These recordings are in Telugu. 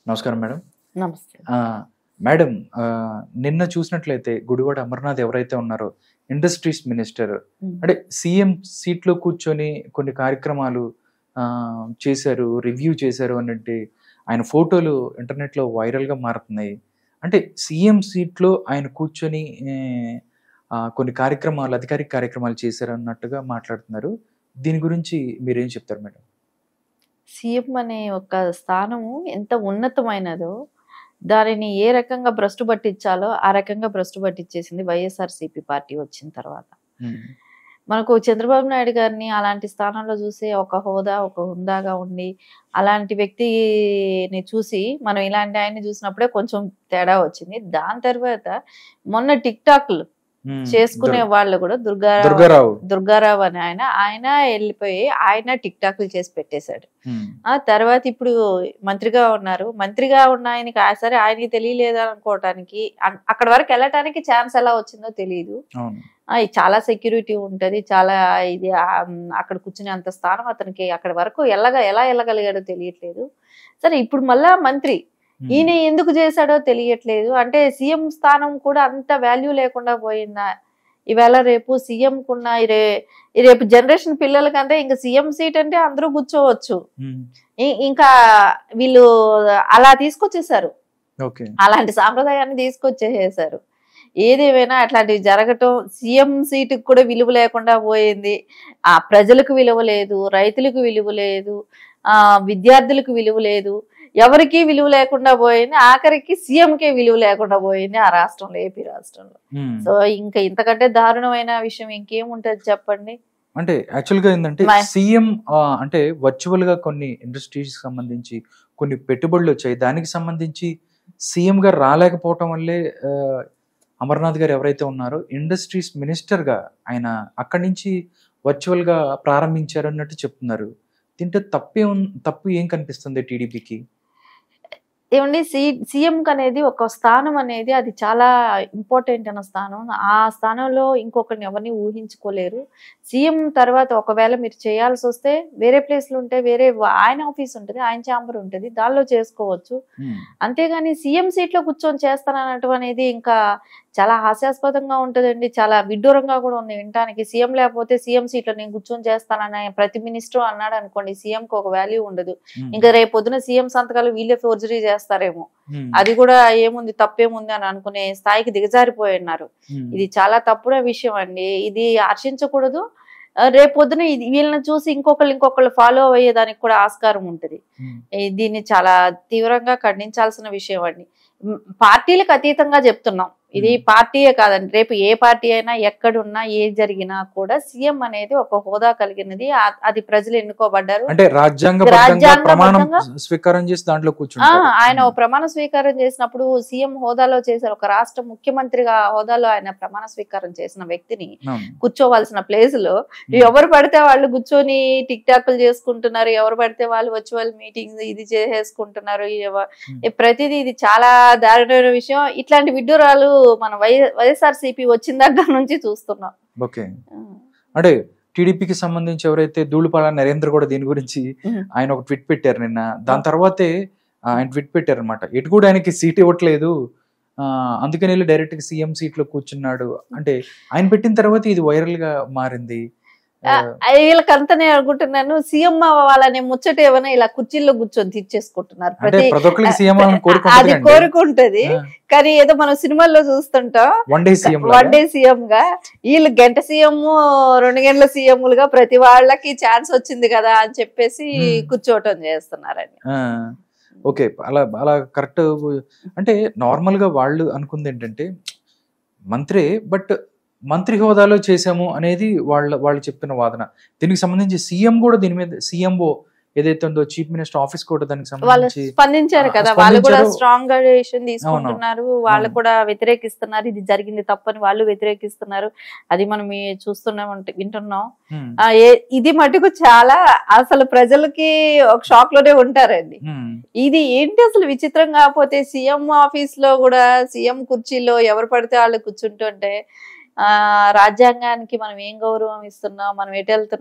నమస్కారం మేడం. నమస్తే. మేడం, నిన్న చూసినట్లయితే గుడివాడ అమర్నాథ్ ఎవరైతే ఉన్నారో ఇండస్ట్రీస్ మినిస్టర్ అంటే సీఎం సీట్లో కూర్చొని కొన్ని కార్యక్రమాలు చేశారు, రివ్యూ చేశారు అన్నట్టు ఆయన ఫోటోలు ఇంటర్నెట్లో వైరల్గా మారుతున్నాయి. అంటే సీఎం సీట్లో ఆయన కూర్చొని కొన్ని కార్యక్రమాలు, అధికారిక కార్యక్రమాలు చేశారు అన్నట్టుగా మాట్లాడుతున్నారు. దీని గురించి మీరేం చెప్తారు మేడం? సీఎం అనే ఒక స్థానము ఎంత ఉన్నతమైనదో దానిని ఏ రకంగా భ్రష్టు పట్టించాలో ఆ రకంగా భ్రష్టు పట్టించేసింది వైఎస్ఆర్సీపీ పార్టీ వచ్చిన తర్వాత. మనకు చంద్రబాబు నాయుడు గారిని అలాంటి స్థానంలో చూసి ఒక హోదా, ఒక హుందాగా ఉండి అలాంటి వ్యక్తిని చూసి మనం ఇలాంటి ఆయన్ని చూసినప్పుడే కొంచెం తేడా వచ్చింది. దాని తర్వాత మొన్న టిక్ టాక్లు చేసుకునే వాళ్ళు కూడా దుర్గారావు అని ఆయన వెళ్ళిపోయి ఆయన టిక్ టాక్లు చేసి పెట్టేశాడు. ఆ తర్వాత ఇప్పుడు మంత్రిగా ఉన్నారు. మంత్రిగా ఉన్న ఆయనకి సరే ఆయనకి తెలియలేదు అనుకోవటానికి, అక్కడ వరకు వెళ్ళటానికి ఛాన్స్ ఎలా వచ్చిందో తెలియదు. చాలా సెక్యూరిటీ ఉంటది, చాలా ఇది అక్కడ కూర్చునే అంత స్థానం అతనికి అక్కడ వరకు ఎలా వెళ్ళగలిగాడో తెలియట్లేదు. సరే ఇప్పుడు మళ్ళా మంత్రి ఈయన ఎందుకు చేశాడో తెలియట్లేదు. అంటే సీఎం స్థానం కూడా అంత వాల్యూ లేకుండా పోయిందా? ఈవేళ రేపు సీఎం కున్న రేపు జనరేషన్ పిల్లలకంటే ఇంకా సీఎం సీట్ అంటే అందరూ కూర్చోవచ్చు. ఇంకా వీళ్ళు అలా తీసుకొచ్చేసారు, అలాంటి సాంప్రదాయాన్ని తీసుకొచ్చేసారు. ఏదేమైనా అట్లాంటివి జరగటం, సీఎం సీటుకు కూడా విలువ లేకుండా పోయింది. ఆ ప్రజలకు విలువ లేదు, రైతులకు విలువ లేదు, విద్యార్థులకు విలువ లేదు, ఎవరికి విలువ లేకుండా పోయింది. ఆఖరికి సీఎంకే విలువ లేకుండా పోయింది ఆ రాష్ట్రంలో, ఏపీ రాష్ట్రంలో. సో ఇంకా ఇంతకంటే దారుణమైన విషయం ఇంకేముంటది చెప్పండి? అంటే యాక్చువల్ గా ఏంటంటే సీఎం అంటే వర్చువల్ గా కొన్ని ఇండస్ట్రీస్ సంబంధించి కొన్ని పెట్టుబడులు వచ్చాయి. దానికి సంబంధించి సీఎం గారు రాలేకపోవటం వల్లే అమర్నాథ్ గారు ఎవరైతే ఉన్నారో ఇండస్ట్రీస్ మినిస్టర్ గా ఆయన అక్కడి నుంచి వర్చువల్ గా ప్రారంభించారు అన్నట్టు చెప్తున్నారు. దీంట్లో తప్పు ఏం కనిపిస్తుంది టీడీపీకి? ఏమండి, సీఎం అనేది ఒక స్థానం అనేది అది చాలా ఇంపార్టెంట్ అన్న స్థానం. ఆ స్థానంలో ఇంకొకరిని ఎవరిని ఊహించుకోలేరు. సీఎం తర్వాత ఒకవేళ మీరు చేయాల్సి వస్తే వేరే ప్లేస్లు ఉంటే వేరే ఆయన ఆఫీస్ ఉంటుంది, ఆయన ఛాంబర్ ఉంటుంది, దానిలో చేసుకోవచ్చు. అంతేగాని సీఎం సీట్లో కూర్చొని చేస్తానన్నట్టు అనేది ఇంకా చాలా హాస్యాస్పదంగా ఉంటుందండి. చాలా విడ్డూరంగా కూడా ఉంది వినటానికి. సీఎం లేకపోతే సీఎం సీట్లో నేను కూర్చొని చేస్తానని ప్రతి మినిస్టర్ అన్నాడు అనుకోండి, సీఎంకి ఒక వాల్యూ ఉండదు. ఇంకా రేపు పొద్దున సీఎం సంతకాలు వీళ్ళే ఫోర్జరీ చేస్తారేమో, అది కూడా ఏముంది తప్పేముంది అని అనుకునే స్థాయికి దిగజారిపోయినారు. ఇది చాలా తప్పుడే విషయం అండి. ఇది హర్షించకూడదు. రేపు పొద్దున వీళ్ళని చూసి ఇంకొకళ్ళు ఫాలో అయ్యేదానికి కూడా ఆస్కారం ఉంటుంది. దీన్ని చాలా తీవ్రంగా ఖండించాల్సిన విషయం అండి. పార్టీలకు అతీతంగా చెప్తున్నాం, ఇది పార్టీయే కాదండి, రేపు ఏ పార్టీ అయినా ఎక్కడున్నా ఏ జరిగినా కూడా సీఎం అనేది ఒక హోదా కలిగినది. అది ప్రజలు ఎన్నుకోబడ్డారు. అంటే స్వీకారం చేసి దాంట్లో ఆయన ఒక ప్రమాణ స్వీకారం చేసినప్పుడు సీఎం హోదాలో చేశారు. ఒక రాష్ట్ర ముఖ్యమంత్రిగా హోదాలో ఆయన ప్రమాణ స్వీకారం చేసిన వ్యక్తిని కూర్చోవలసిన ప్లేస్ లో ఎవరు పడితే వాళ్ళు కూర్చొని టిక్ టాక్లు చేసుకుంటున్నారు, ఎవరు పడితే వాళ్ళు వర్చువల్ మీటింగ్స్ ఇది చేసేసుకుంటున్నారు. ప్రతిదీ ఇది చాలా దారుణమైన విషయం. ఇట్లాంటి విడ్డూరాలు మనం వైఎస్ఆర్సీపీ వచ్చిన దగ్గర నుంచి చూస్తున్నాం. ఓకే, అంటే టీడీపీకి సంబంధించి ఎవరైతే ధూళిపాల నరేంద్ర కూడా దీని గురించి ఆయన ఒక ట్వీట్ పెట్టారు నిన్న. దాని తర్వాతే ఆయన ట్వీట్ పెట్టారు అనమాట, ఎటు కూడా ఆయనకి సీట్ ఇవ్వట్లేదు, అందుకని వెళ్ళి డైరెక్ట్ గా సీఎం సీట్ లో కూర్చున్నాడు. అంటే ఆయన పెట్టిన తర్వాత ఇది వైరల్ గా మారింది. వీళ్ళకంతా నేను అనుకుంటున్నాను, సీఎం అవ్వాలనే ముచ్చట ఏమైనా ఇలా కుర్చీల్లో కూర్చొని తీర్చేసుకుంటున్నారు. అది కోరుకుంటది, కానీ ఏదో మనం సినిమాల్లో చూస్తుంటాం వన్ డే సీఎం గా, వీళ్ళు గంట సీఎం 2 గంటల సీఎంలుగా ప్రతి వాళ్ళకి ఛాన్స్ వచ్చింది కదా అని చెప్పేసి కూర్చోవటం చేస్తున్నారండి. ఓకే, అలా కరెక్ట్. అంటే నార్మల్ గా వాళ్ళు అనుకుంది ఏంటంటే మంత్రి, బట్ మంత్రి హోదాలో చేశాము అనేది వాళ్ళు చెప్తున్న వాదన. దీనికి సంబంధించి సీఎం కూడా దీని మీద సీఎంఓ ఏదైతే ఉందో చీఫ్ మినిస్టర్ ఆఫీస్ కూడా దానికి సంబంధించి స్పందించారు కదా. వాళ్ళు కూడా స్ట్రాంగ్ గా డిసిషన్ తీసుకుంటున్నారు, వాళ్ళు కూడా వ్యతిరేకిస్తున్నారు. ఇది జరిగింది తప్పని వాళ్ళు వ్యతిరేకిస్తున్నారు. అది మనం చూస్తున్నాం, వింటున్నాం. ఇది మటుకు చాలా అసలు ప్రజలకి ఒక షాక్ లోనే ఉంటారండి. ఇది ఏంటి అసలు విచిత్రం కాకపోతే, సీఎం ఆఫీస్ లో కూడా సీఎం కుర్చీలో ఎవరు పడితే వాళ్ళు కూర్చుంటుంటే రాజ్యాంగానికి మనం ఏం గౌరవం ఇస్తున్నాం, మనం ఎటు వెళ్తున్నాం,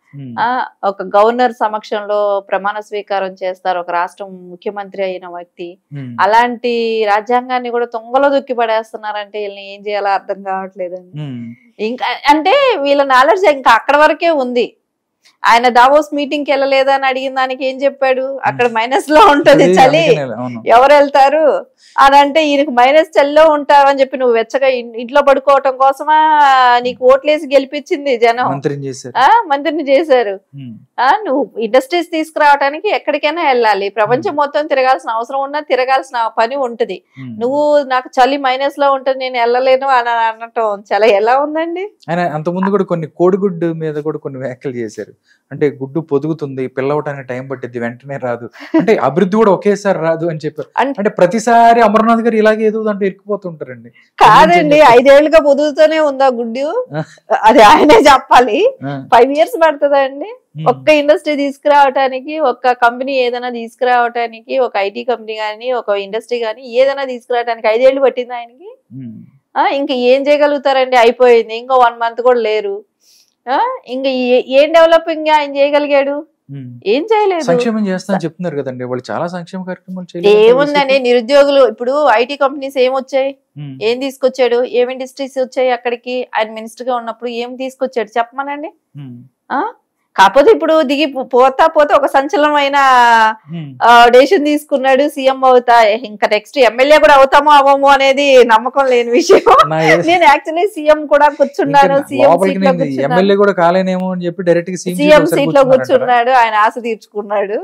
ఒక గవర్నర్ సమక్షంలో ప్రమాణ స్వీకారం చేస్తారు ఒక రాష్ట్రం ముఖ్యమంత్రి అయిన వ్యక్తి. అలాంటి రాజ్యాంగాన్ని కూడా తుంగలో దొక్కి పడేస్తున్నారంటే వీళ్ళని ఏం చేయాలో అర్థం కావట్లేదండి. ఇంకా అంటే వీళ్ళ నాలెడ్జ్ ఇంకా అక్కడ వరకే ఉంది. ఆయన దావోస్ మీటింగ్ కి వెళ్ళలేదా అని అడిగిన దానికి ఏం చెప్పాడు, అక్కడ మైనస్ లో ఉంటది చలి, ఎవరు వెళ్తారు అని అంటే ఈయనకు మైనస్ చలిలో ఉంటారు అని చెప్పి నువ్వు వెచ్చగా ఇంట్లో పడుకోవటం కోసమా నీకు ఓట్లేసి గెలిపించింది జనం, మంత్రిని చేశారు. నువ్వు ఇండస్ట్రీస్ తీసుకురావడానికి ఎక్కడికైనా వెళ్ళాలి, ప్రపంచం మొత్తం తిరగాల్సిన అవసరం ఉన్నా తిరగాల్సిన పని ఉంటది. నువ్వు నాకు చలి మైనస్ లో ఉంటది నేను వెళ్ళలేను అని అనటం చాలా ఎలా ఉందండి. ఆయన అంతకుముందు కూడా కొన్ని కోడిగుడ్డు మీద కూడా కొన్ని వ్యాఖ్యలు చేశారు. అంటే గుడ్డు పొదుగుతుంది, పిల్లవటానికి టైం పట్టింది, వెంటనే రాదు, అంటే అభివృద్ధి కూడా ఒకేసారి రాదు అని చెప్పారు. అంటే ప్రతిసారి అమర్నాథ్ గారు ఇలాగే ఏదో అంటే ఇరుక్కుపోతుంటారండి. కాదండి, 5 ఏళ్లుగా పొదుగుతూనే ఉందా గుడ్డు, అది ఆయనే చెప్పాలి. 5 years పడుతుందండి ఒక్క ఇండస్ట్రీ తీసుకురావటానికి, ఒక్క కంపెనీ ఏదైనా తీసుకురావటానికి, ఒక ఐటీ కంపెనీ గానీ ఒక ఇండస్ట్రీ గానీ ఏదైనా తీసుకురావటానికి 5 ఏళ్ళు పట్టింది ఆయనకి. ఇంకా ఏం చేయగలుగుతారండి, అయిపోయింది, ఇంకో 1 month కూడా లేరు. ఇంకా ఏం డెవలపింగ్ ఆయన చేయగలిగాడు, ఏం చేయలేదు. సంక్షేమం చేస్తానని చెప్తున్నారు కదండి, వాళ్ళు చాలా సంక్షేమ కార్యక్రమాలు చేయలేదు. ఏముందండి, నిరుద్యోగులు ఇప్పుడు ఐటీ కంపెనీస్ ఏమొచ్చాయి, ఏం తీసుకొచ్చాడు, ఏం ఇండస్ట్రీస్ వచ్చాయి అక్కడికి, ఆయన మినిస్టర్ గా ఉన్నప్పుడు ఏం తీసుకొచ్చాడు చెప్పమనండి. కాకపోతే ఇప్పుడు దిగి పోతా ఒక సంచలనమైన డెసిషన్ తీసుకున్నాడు, సీఎం అవుతా, ఇంకా నెక్స్ట్ ఎమ్మెల్యే కూడా అవుతామో అవ్వమో అనేది నమ్మకం లేని విషయం. నేను యాక్చువల్లీ సీఎం కూడా కూర్చున్నాను, సీఎం సీట్ లో కూర్చున్నాడు, ఆయన ఆశ తీర్చుకున్నాడు.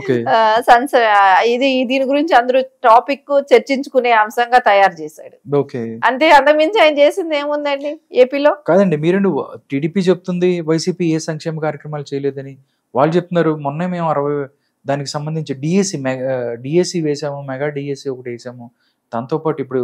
ఇది దీని గురించి అందరూ టాపిక్ చర్చించుకునే అంశంగా తయారు చేశాడు. అంతే, అంతకుమించి ఆయన చేసింది ఏముందండి ఏపీలో. కాదండి, మీరు టీడీపీ చెప్తుంది వైసీపీ ఏ సంక్షేమ కార్యక్రమాలు చేయలేదని, వాళ్ళు చెప్తున్నారు మొన్న మేము 60 దానికి సంబంధించి డిఎస్సి వేసాము, మెగా డిఎస్సి ఒకటి వేసాము. దాంతోపాటు ఇప్పుడు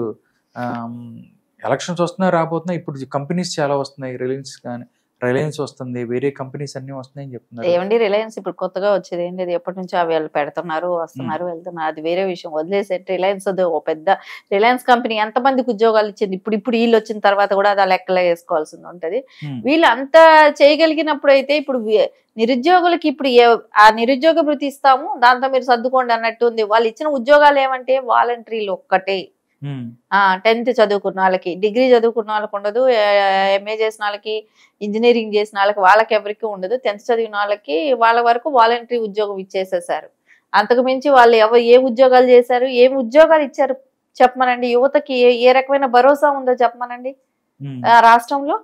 ఎలక్షన్స్ వస్తున్నాయి, రాబోతున్నాయి, ఇప్పుడు కంపెనీస్ చాలా వస్తున్నాయి, రిలయన్స్ వస్తుంది, వేరే కంపెనీస్ అన్ని వస్తున్నాయని చెప్తున్నారు. ఏమండి రిలయన్స్ ఇప్పుడు కొత్తగా వచ్చేది ఏంటి, అది ఎప్పటి నుంచో అవి పెడుతున్నారు, వస్తున్నారు, వెళ్తున్నారు, అది వేరే విషయం. వదిలేసే రిలయన్స్ ఓ పెద్ద రిలయన్స్ కంపెనీ ఎంతమందికి ఉద్యోగాలు ఇచ్చింది, ఇప్పుడు వీళ్ళు వచ్చిన తర్వాత కూడా అది లెక్కలో వేసుకోవాల్సింది ఉంటది. వీళ్ళు అంతా చేయగలిగినప్పుడు అయితే ఇప్పుడు నిరుద్యోగులకి ఇప్పుడు ఆ నిరుద్యోగ భృతి ఇస్తాము దాంతో మీరు సర్దుకోండి అన్నట్టు ఉంది. వాళ్ళు ఇచ్చిన ఉద్యోగాలు ఏమంటే వాలంటీర్లు ఒక్కటే. 10th చదువుకున్న వాళ్ళకి, డిగ్రీ చదువుకున్న వాళ్ళకి ఉండదు, ఎంఏ చేసిన వాళ్ళకి, ఇంజనీరింగ్ చేసిన వాళ్ళకి, వాళ్ళకి ఎవరికి ఉండదు. 10th చదివిన వాళ్ళకి వాళ్ళ వరకు వాలంటరీ ఉద్యోగం ఇచ్చేసేసారు. అంతకు మించి వాళ్ళు ఏం ఉద్యోగాలు చేశారు, ఏం ఉద్యోగాలు ఇచ్చారు చెప్పమనండి. యువతకి ఏ రకమైన భరోసా ఉందో చెప్పమనండి. రాష్ట్రంలో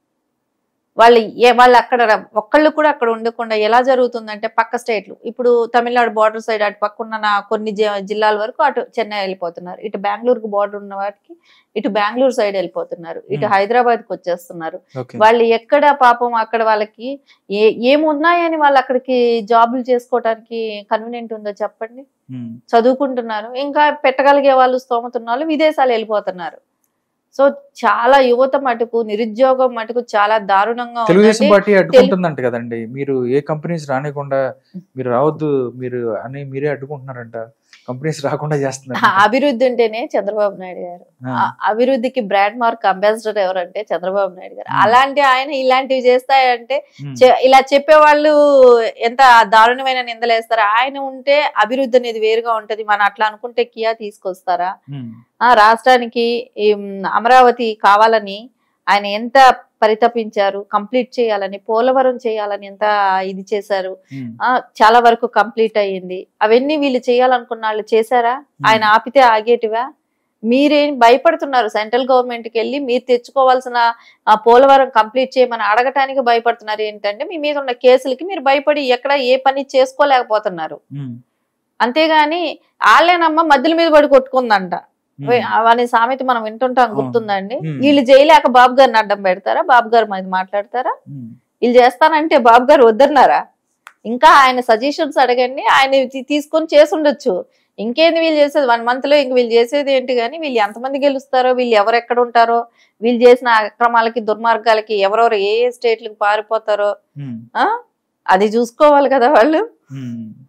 వాళ్ళు అక్కడ ఒక్కళ్ళు కూడా అక్కడ ఉండకుండా ఎలా జరుగుతుందంటే, పక్క స్టేట్లు ఇప్పుడు తమిళనాడు బార్డర్ సైడ్ అటు పక్కన కొన్ని జిల్లాల వరకు అటు చెన్నై వెళ్ళిపోతున్నారు, ఇటు బెంగళూరుకు బార్డర్ ఉన్న వాటికి ఇటు బెంగళూరు సైడ్ వెళ్ళిపోతున్నారు, ఇటు హైదరాబాద్కి వచ్చేస్తున్నారు. వాళ్ళు ఎక్కడ పాపం అక్కడ వాళ్ళకి ఏమున్నాయని వాళ్ళు అక్కడికి జాబులు చేసుకోవడానికి కన్వీనియంట్ ఉందో చెప్పండి. చదువుకుంటున్నారు, ఇంకా పెట్టగలిగే వాళ్ళు స్తోమత ఉన్న వాళ్ళు విదేశాలు వెళ్ళిపోతున్నారు. సో చాలా యువత మటుకు నిరుద్యోగం మటుకు చాలా దారుణంగా తెలుగుదేశం పార్టీ అడ్డుకుంటుందంట కదండి. మీరు ఏ కంపెనీస్ రానికుండా మీరు రావద్దు మీరు అని మీరే అడ్డుకుంటున్నారంట, కంపెనీస్ రాకుండా చేస్తున్నారు. అభివృద్ధి ఉంటేనే చంద్రబాబు నాయుడు గారు, అభివృద్ధికి బ్రాండ్ మార్క్ అంబాసిడర్ ఎవరంటే చంద్రబాబు నాయుడు గారు. అలాంటి ఆయన ఇలాంటివి చేస్తాయంటే ఇలా చెప్పేవాళ్ళు ఎంత దారుణమైన నిందలేస్తారు. ఆయన ఉంటే అభివృద్ధి అనేది వేరుగా ఉంటది. మనం అట్లా అనుకుంటే కియా తీసుకొస్తారా? రాష్ట్రానికి అమరావతి కావాలని ఆయన ఎంత పరితపించారు, కంప్లీట్ చేయాలని, పోలవరం చేయాలని ఎంత ఇది చేశారు. చాలా వరకు కంప్లీట్ అయ్యింది. అవన్నీ వీళ్ళు చేయాలనుకున్న వాళ్ళు చేశారా? ఆయన ఆపితే ఆగేటివా? మీరేం భయపడుతున్నారు? సెంట్రల్ గవర్నమెంట్ కి వెళ్ళి మీరు తెచ్చుకోవాల్సిన పోలవరం కంప్లీట్ చేయమని అడగటానికి భయపడుతున్నారు. ఏంటంటే మీ మీద ఉన్న కేసులకి మీరు భయపడి ఎక్కడ ఏ పని చేసుకోలేకపోతున్నారు. అంతేగాని వాళ్ళేనమ్మ మధ్యల మీద పడి కొట్టుకుందంట అనే సామెత మనం వింటుంటాం, గుర్తుందండి. వీళ్ళు చేయలేక బాబు గారిని అడ్డం పెడతారా? బాబు గారు మీద మాట్లాడతారా? వీళ్ళు చేస్తానంటే బాబు గారు వద్దన్నారా? ఇంకా ఆయన సజెషన్స్ అడగండి, ఆయన తీసుకొని చేసి ఉండొచ్చు. ఇంకేంది వీళ్ళు చేసేది 1 month లో, ఇంక వీళ్ళు చేసేది ఏంటి? కానీ వీళ్ళు ఎంతమంది గెలుస్తారో, వీళ్ళు ఎవరు ఎక్కడ ఉంటారో, వీళ్ళు చేసిన అక్రమాలకి దుర్మార్గాలకి ఎవరెవరు ఏ స్టేట్లకు పారిపోతారో అది చూసుకోవాలి కదా వాళ్ళు.